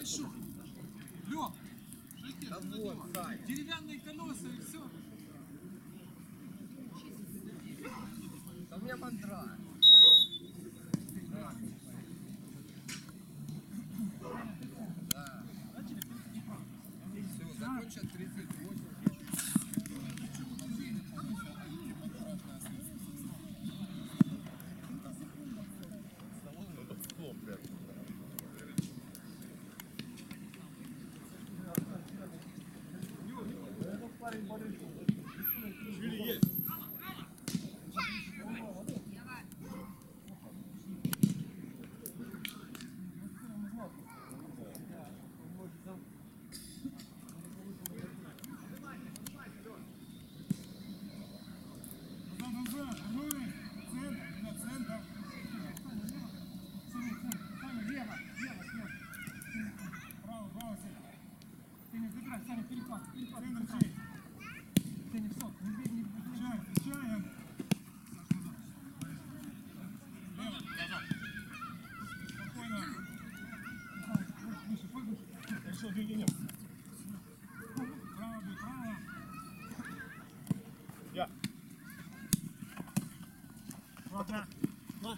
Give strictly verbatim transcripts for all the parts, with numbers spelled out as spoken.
что? Лёг. Деревянные колеса и все. Да у меня мандра. Да. Все, закончат тридцать восемь. Я. Ладно. Наш.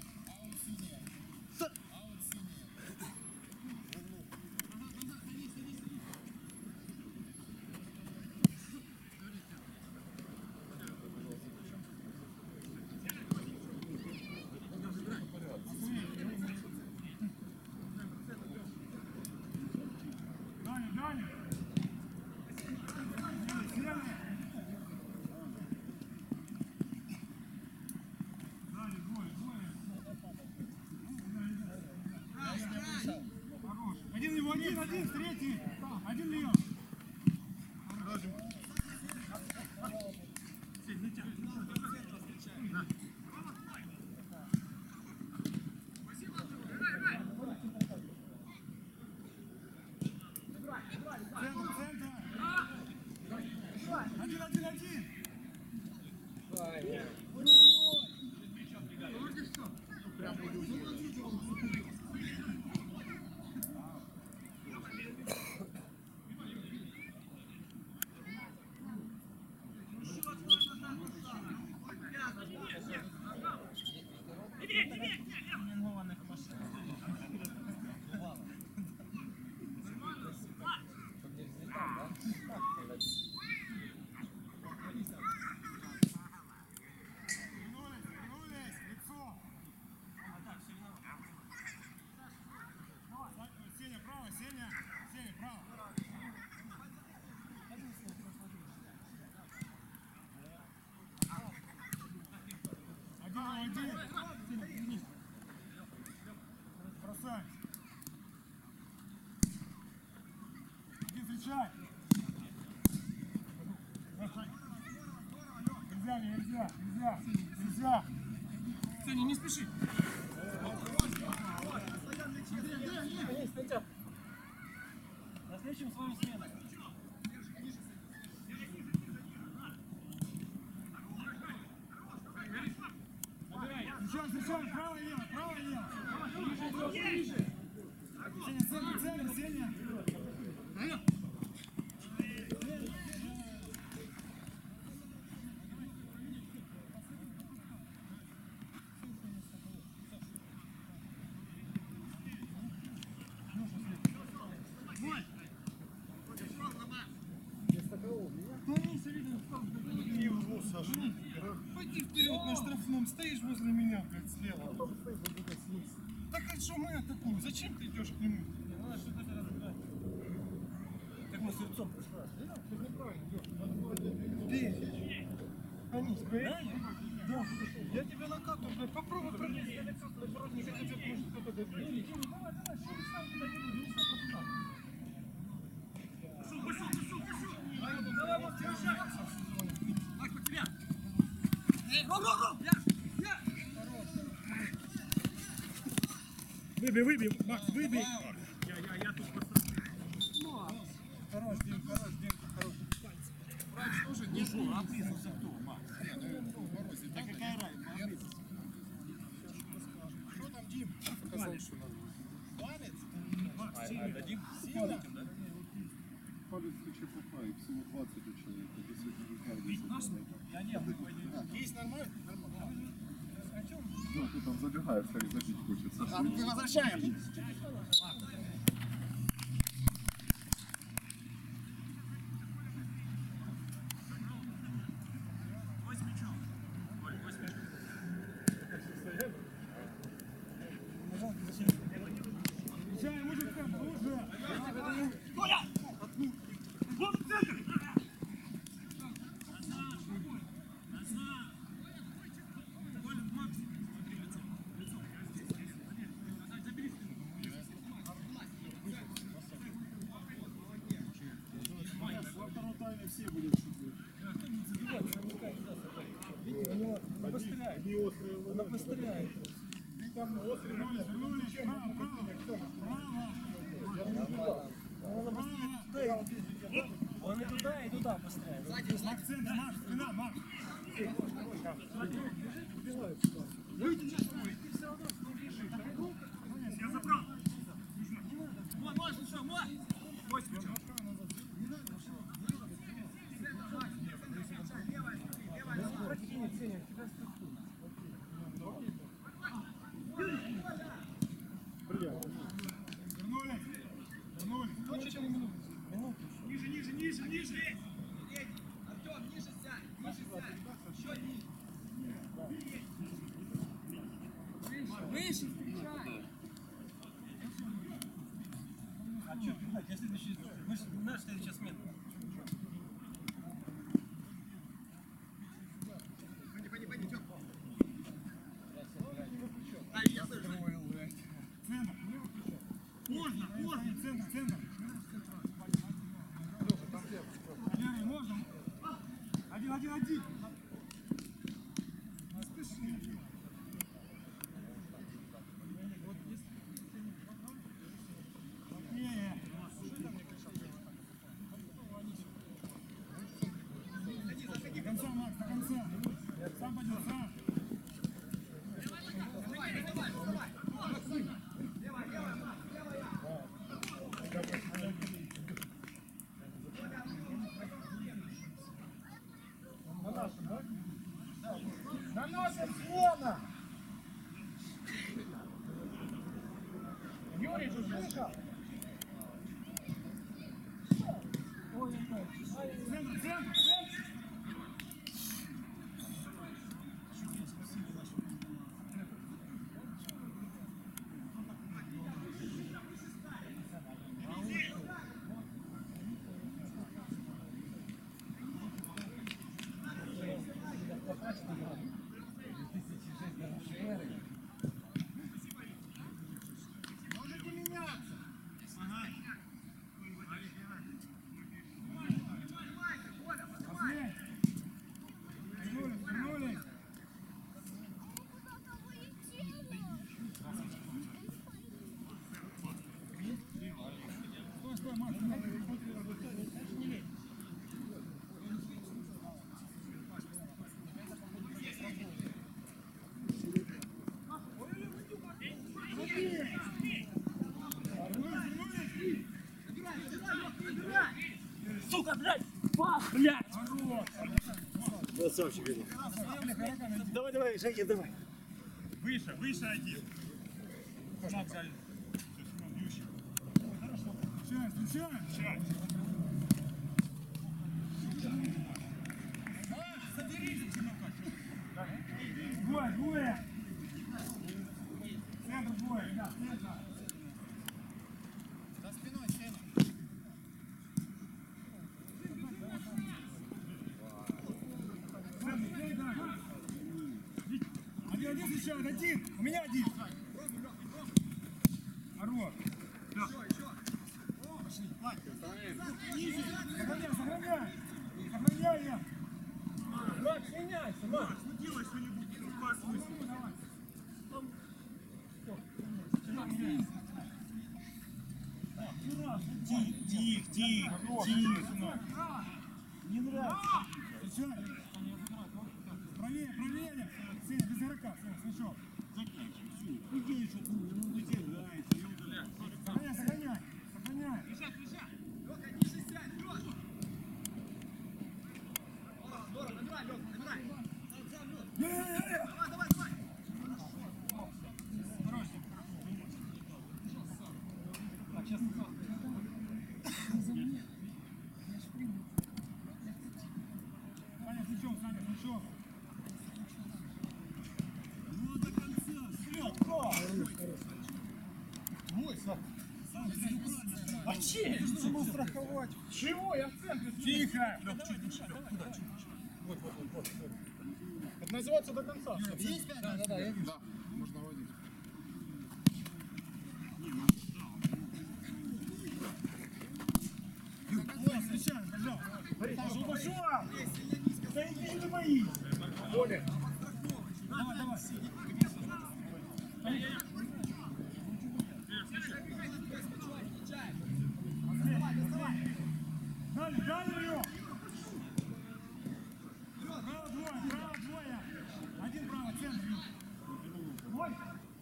Один его, один, один, третий. Один лев. Центр, центр. Один, один, один. Бросай. Один встречай. Нельзя, нельзя, нельзя, нельзя. Сеня, не спеши. На следующем свою смену. Встречай, встречай, право и лево, право и лево. Сеня, центр, центр, Сеня. Пойди вперед на штрафном, стоишь возле меня, блядь, слева. Так а что мы атакуем? Зачем ты идешь к нему? Как мы с лицом пришла. Ты неправильно идешь. Бей. Анис, бей. Да. Я тебя накатываю, блядь, попробуй пробить. Я лицо, наоборот, не хочу, может кто-то добьет. Давай, давай, что ты сам туда не будешь, не сам туда. Пошел, пошел, пошел, пошел. Давай, вот, держи. Макс, под тебя. Эй, ром, ром, ром. Я, я. Выбей, выбей, Макс, выбей. Я, я, я тут посмотрю. Хорош, Дим, хорош, Дим, хорош. Врач тоже не шел, отписался кто, Макс. Да какая разница? Что там, Дим? Сказал, что надо. Палец? А дадим? Палкин, да? Палец ЧПК, их всего двадцать у человека. десять ударов. Я не был. Есть нормально? Нормально. Ну, ты там забегаешь, смотри, забить хочется. А мы возвращаем. Езжай, мужик, там, уже. Коля! Вот в центр! Во втором тайме все будут шутить. Она постреляет. Она постреляет. Там острый. Вернулись, право, право. Право. Он и туда, и туда постреляет. Макс, центр, Макс, спина, Макс. Выйди, ты все равно с ним бежишь. Я забрал. Мой, мой, слушай, мой! Мой смычок. Прокинет, Сеня, тебя структура. Вернулись. Вернулись. Больше, чем минуту. Минуту. Ниже, ниже, ниже, ниже. Артем, ниже сядь, ниже сядь. Еще ниже. Выше встречай. А что, блядь, я следующий... Мы же наш следующая смена. Пойди, пойди, пойди, Тём. Центр. Можно, можно, центр, центр. Первый, можно. Один, один, один. Спеши. Не, до конца, Макс, до конца. Сам пойдет, сам. На нашем слона! Юрий, ты слышал? Центр, центр, центр! Можете меняться. Последний. Вернулись, вернулись. Стой, стой, Макс. Сука, блядь! Пас, блядь! Красавчик один. Давай, давай, Женя, давай. Выше, выше один. Макс, взяли. Встречай, встречай. Двое, двое. Центр двое, да, центр. За спиной стену. Центр, центр. Один, один встречает, один. У меня один. Хорош. Да. Пошли. Сохраняй, сохраняй. Сохраняй я. Макс, меняйся, Макс. Ну делай что-нибудь. Пас мысли. Тихо, тихо, тихо, тихо. Не нравится. Встречай. Правее, правее. Сень, без игрока, Сень, смешок. Заканчивай, все. Иди еще, ну, ну, где нравится. Сохраняй, сохраняй. Зачем? Ты же должен был страховать. Чего? Я в центре. Тихо! Лёх, чуть, чуть, Лёх, туда, чуть, чуть. Вот, вот, вот, вот. Это называется до конца. Есть пять? Да, да, да, я вижу. Да, можно водить. Ой, встречаем, пожалуйста. Ну пошел! Да иди не боись. Коля. Давай, давай. Дали, дали ее! Право двое, право двое! Один право, центр! Ой!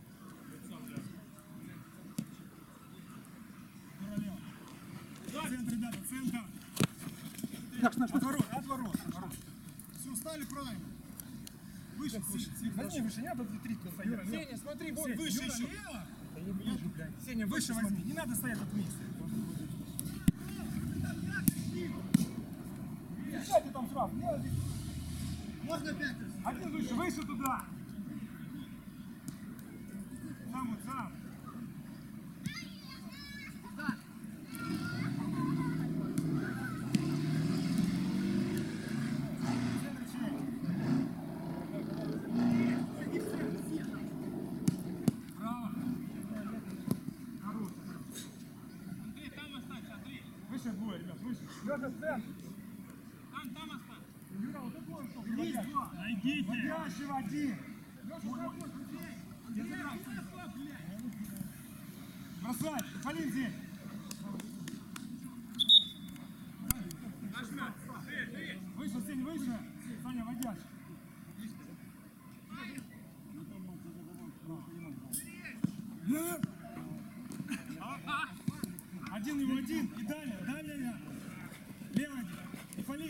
Центр, ребята, центр! Отворот, отворот, отворот! Все, встали правильно! Выше, выше, Возьми выше, не надо две тридцать стоять. Сеня, смотри, вот Сень, выше Юра, еще! лево. Да не вижу, блядь. Сеня, выше возьми, не надо стоять тут вместе. Сядьте там сразу, лево здесь. Можно пять? Один выше, выше туда. Сам вот, сам. Право. Хорош. Андрей, там останься, Андрей. Выше двое, ребят, выше. Лёша, центр. Там, там останься. Юра, вот такой что? Есть два. Найдите. Водящего один. Лёша, бросай, Полин здесь. Выше, Сень, выше. Саня, водящий. Один его один. И далее, далее. Левый один. И Полин.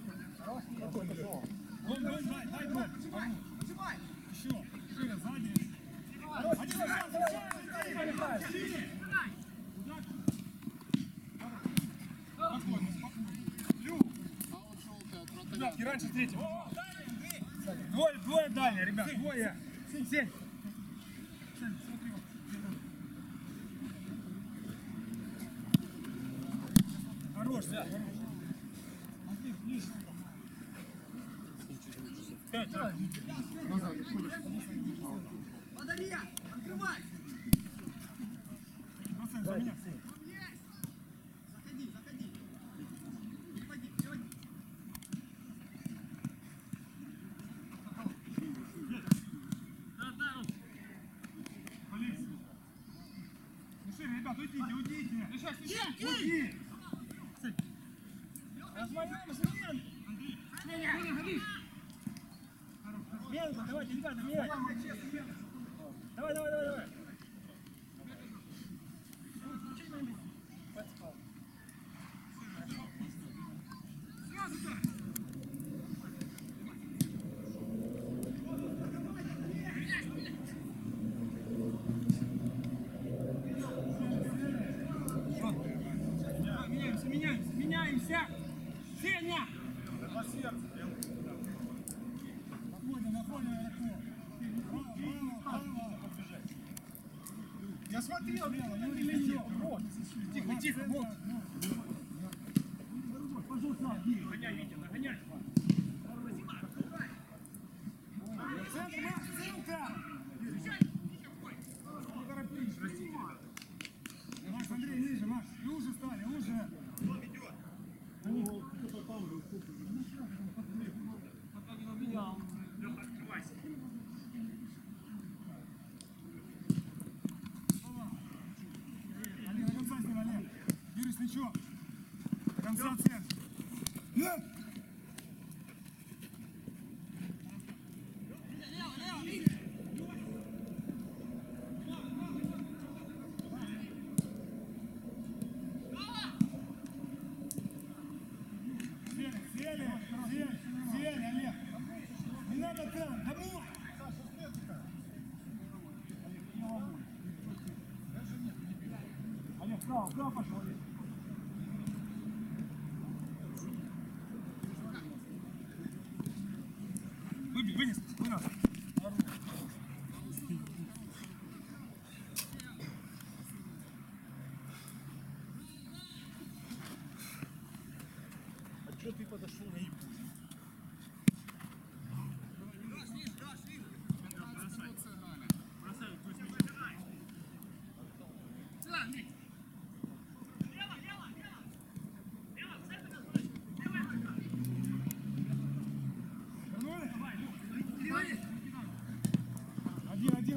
Вон, вон, дай, дай, дай. Еще. Шире, сзади. Один, один, один. А вот желтый от вратаря. Ребятки, раньше третьего. Двое, двое дальше, ребят, двое. Сень, сень. Сень, смотри, вот. Хорош, да. Пять. Водолия, открывай! Бросай, за меня. Заходи, заходи. Переводи, переводи. Полиция. Ну шире, ребят, уйдите, уйдите. Уйди. Размаем, смен. Сменка, давайте, ребята, меняй. Давай, давай, давай, давай. Меняемся, меняемся, меняемся. Сеня! Находим, находим, находим. Право, право, право. Я смотрел, Лена, ну или нет. Вот. Тихо, тихо, вот. Пожалуйста, нагоняй, Витя, нагоняй. Центр, Макс, центр! Не торопись. Макс, Андрей, ниже, Макс. И уже стали, уже. Олег, до конца с ним, Олег. Юрий, Сличок. До конца центр. Сели, сели, сели, сели, Олег. Не надо там, домой. Олег, вправо, вправо пошел. Выбей, вынес, вынес.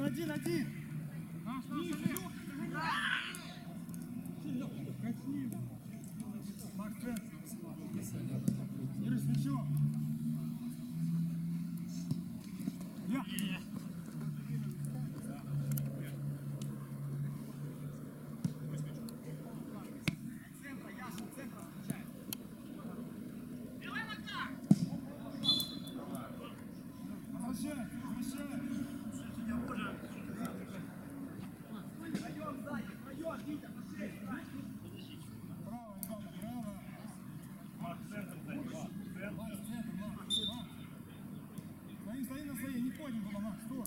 один, один. Наш, наш, Олег. Макс, центр. Юрий, свечок. Я. Центра, Яша, центра включай. Возвращай, возвращай. Втроем сзади, втроем, Витя, быстрее, сзади. Право, ребята, право. Макс, центр, Макс. Стоим, стоим на своей, не ходим туда, Макс, стой.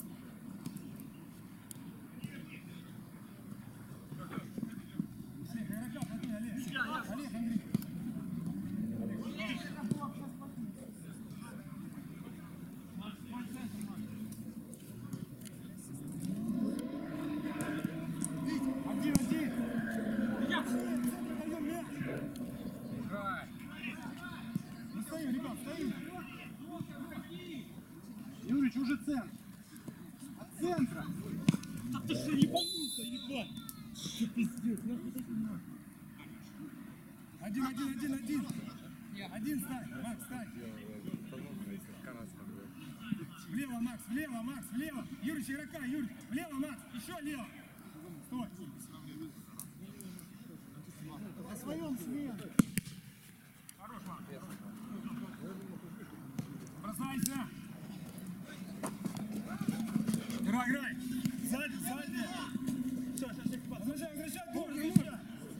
Всех игроков, один, Олег. Олег, Андрей. Вить, один, один. Отдаем мяч. Не стоим, ребят, стоим. Юрич, уже центр. От центра. Ты что, ебанулся, ебать? Что пиздец? Один, один, один, один. Один стань, Макс, стань. Влево, Макс, влево, Макс, влево. Юрич, игрока, Юрич. Влево, Макс, еще лево. Стой. На своем смене. Хорош, Макс. Бросайся. Играй, играй. Сзади, сзади. Все, сейчас, сейчас, пас. Возвращай, возвращай, гол, возвращай.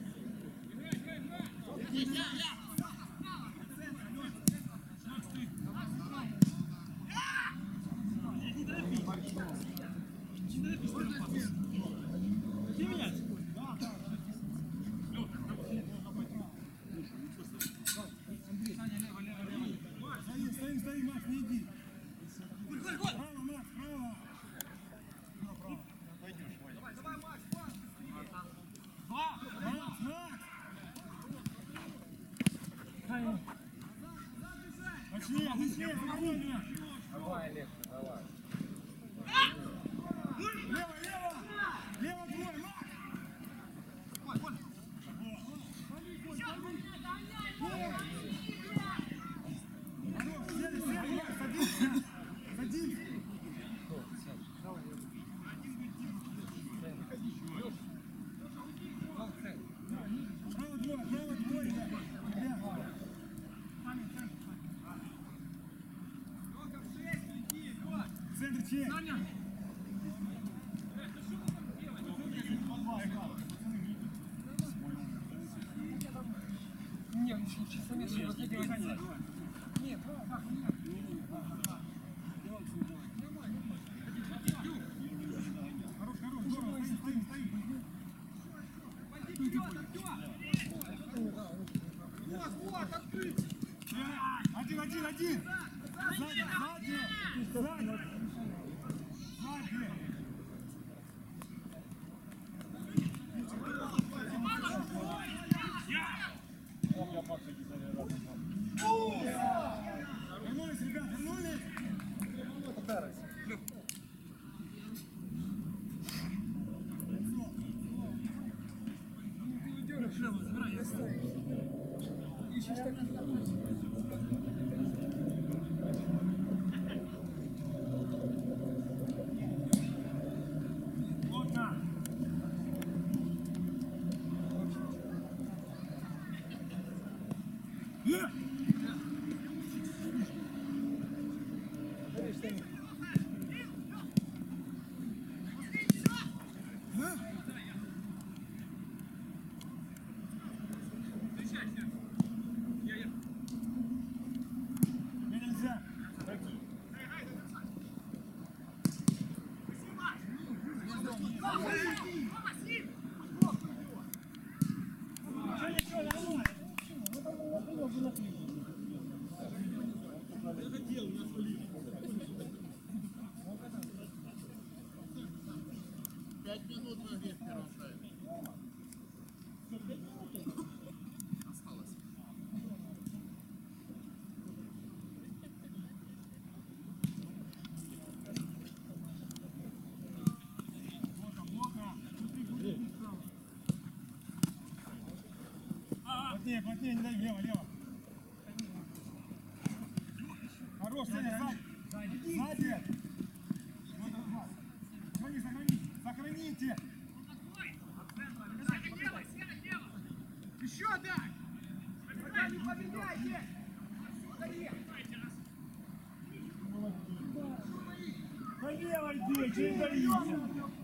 Не торопись. Не торопись, пас. Где менять? Саня, лево, лево, лево. Стоим, стоим, стоим, Макс, не иди. Право, Макс, право. Право, право. Давай, давай, Макс, пас. Два. Макс, Макс. Пошли, пошли, спокойно. Давай, Олег, давай. Лево, лево. Лево твой, Макс. Хорош, сели, сели, Макс, садись. Садись. Право двое, право двое, ребят. Ребят. Центр чей? Саня. Не, он часа нет, что разыгрывать нет. Нет, Хорош, хорош, здорово, стоим, стоим, стоим. вот, вот, открыть. Один, один, один. Сзади, сзади. Сзади. Сзади. Вернулись, ребят, вернулись. Шлема, забирай, я ставлю. Плотно. Э! Э! Мне нельзя. Пять минут на греб первого тайма. Плотнее, плотнее, не дай, лево, лево. Хорош, Сеня, сзади. Сзади. Сохрани, сохрани, сохраните. Еще дай! Пока не поменяйте! Налево иди, через границу.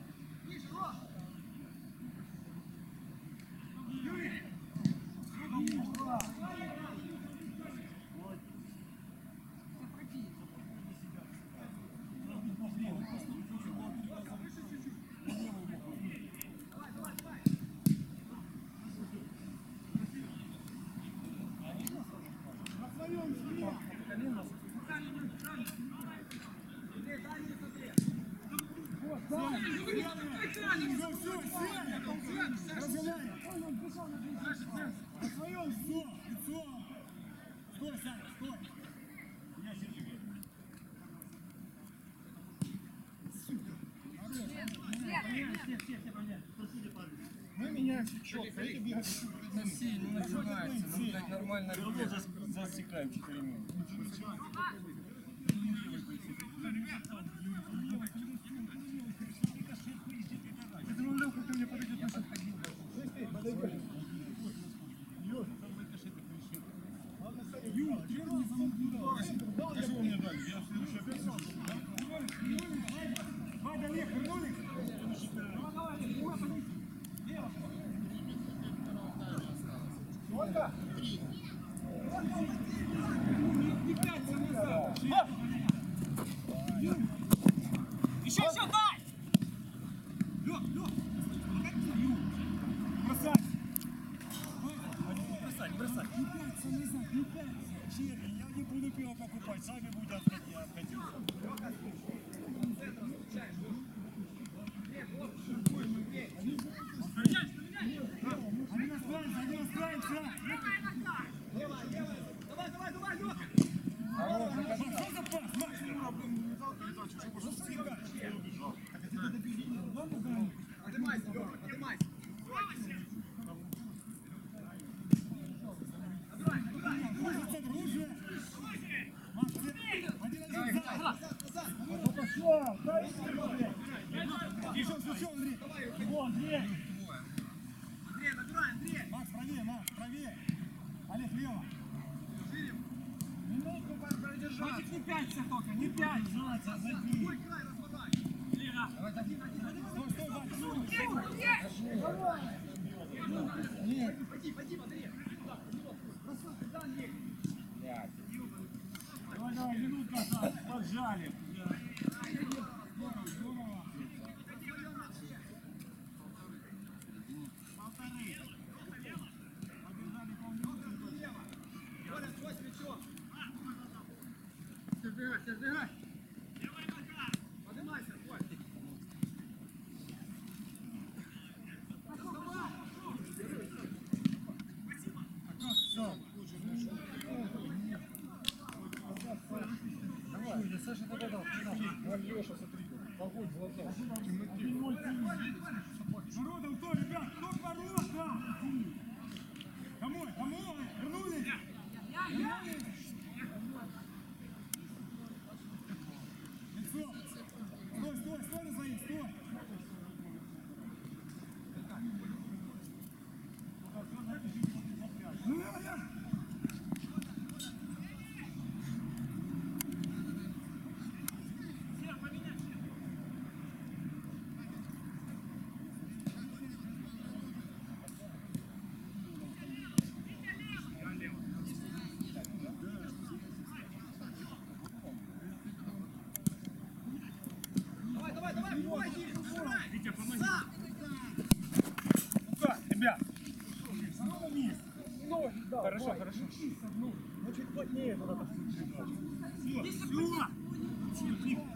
На своем лицо, лицо. Стой, Саня, стой. Я сижу. Мы меняемся четко, эти бегают перед нами. Россия не нажимается, мы, блядь, нормально засекаем четыре минуты. Это ну Лёха, ты мне подойдет на шаг. Подойди. Юр, три раза дал, я его мне дали. Я в следующий опять Вадя, Олег, вернули? Давай, давай, Олег, подойди. Лево. Сколько? Три. Не пять назад. Еще, еще, дай! Лёх, Лёх. Бросай. Бросай, бросай. Не пять назад, не пять. Черри, я не буду пиво покупать, сами будете отходить. Они настраиваются, они настраиваются. Лево, лево! Давай, давай, давай, Леха! Что за пас, Макс? Поднимайся, Леха, поднимайся! Кружится, дружи. Макс, один-один, Назад, назад! ну пошла, дай мне. Еще включил, Андрей. Вон, Андрей. Андрей, набирай, Андрей! Макс, правее, Макс, правее. Олег, лево. Минутку продержаться! Не пять все только, не пять. Твой край размотай! Один, один, один! Стой, стой, Ваня. Нет! Пойди, пойди, Андрей! Бросай, да, Андрей! Давай, давай, минутка осталась, поджали. Здорово, здорово. Полторы. Подержали полминуты. Коля, твой плечо! Сбегай, сбегай. Поднимайся, Коль! Все. Давай, я Саша догадал. Вон Леша, смотри, огонь в глазах, в темноте. Народом кто, ребят? Кто к воротам? Домой, домой. Вернулись. Вернулись. Лицо. Стой, стой, стой на своих, стой. Ну, я, Давай, давай, давай, пойди! Набирай! Витя, помоги. Сам! ну-ка, ребят. Снова вниз. Хорошо, хорошо. Ну, чуть плотнее туда. Все, все.